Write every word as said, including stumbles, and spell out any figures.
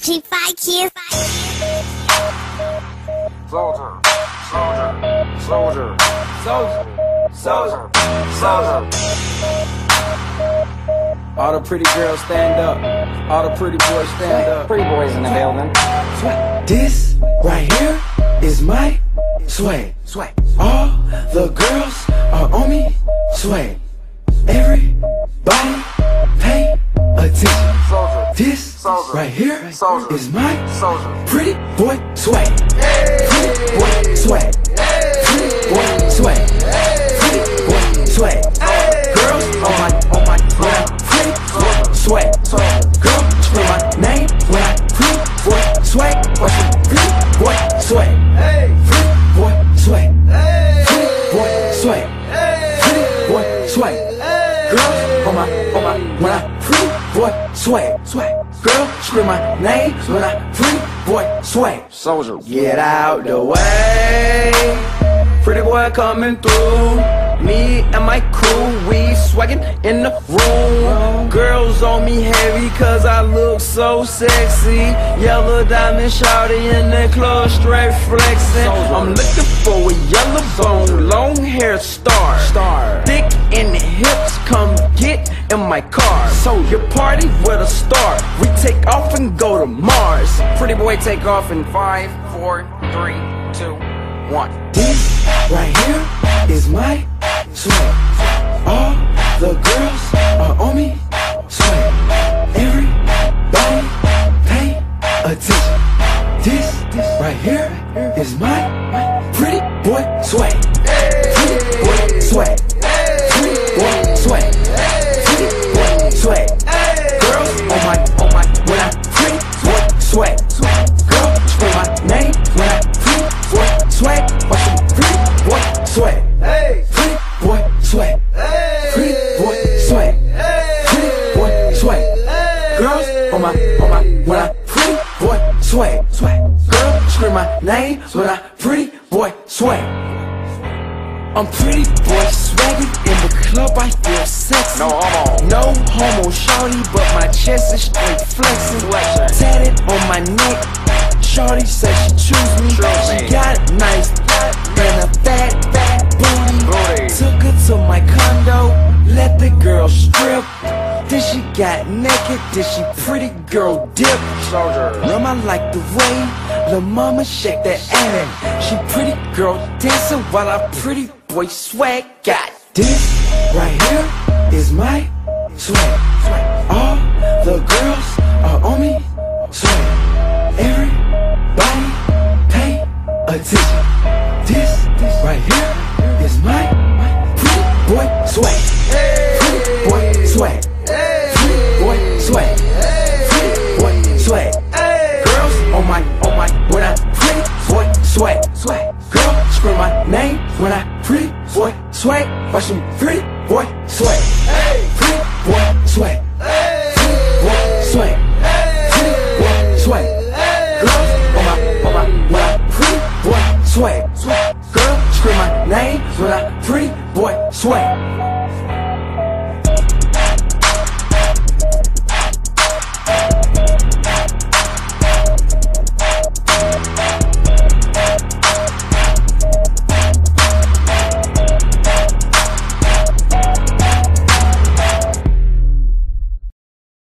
P five kids. Soldier, soldier, soldier, soldier, soldier, soldier. All the pretty girls stand up. All the pretty boys stand up. Pretty boys in the building. This right here is my swag. Swag. All the girls are on me. Swag. Everybody pay attention. Soldier. This Soldier. right here Soldier. is my Soldier. pretty boy swag. Pretty boy swag. Pretty boy swag. Pretty boy swag. Girls on my on my when I pretty boy swag. Girl scream my name when I pretty boy swag. Watch me pretty boy swag. Pretty boy swag. Pretty boy swag. Pretty boy swag. Girls on my on my when I pretty boy swag. Swag. Girl scream my name when I pretty boy swag. Soldier. Get out the way, pretty boy coming through. Me and my crew, we swaggin' in the room. Girls on me heavy cause I look so sexy. Yellow diamond shawty in the club straight flexin'. I'm looking for a yellow bone, long hair star, star. Thick in the hips, come get in my car. So you party with a star, we take off and go to Mars. Pretty boy take off in five, four, three, two, one. This right here is my swag. All the girls are on me. Swag. Everybody pay attention. This right here is my pretty boy swag. Pretty boy swag. Pretty boy swag. Pretty boy swag. Girls on my on my when I pretty boy swag. Girl scream my name when I pretty boy swag. Watch me pretty boy swag. Pretty boy swag. Pretty boy swag. Pretty boy swag. Girls on my on my when I pretty boy swag. Swag. Girl scream my name when I pretty boy swag. I'm pretty boy swaggy in the club, I feel sexy. No homo. No homo shawty, but my chest is straight flexing. Flexing. Tatted on my neck, shawty said she choose me. Choose She me. got a nice butt and a fat, fat booty. Booty. Took her to my condo, let the girl strip. Then she got naked, then she pretty girl dip. Soldier. Mama like the way lil' mama shake that ass. She pretty girl dancing while I pretty boy swag. Got this right here is my swag. All the girls are on me. Swag. Everybody pay attention.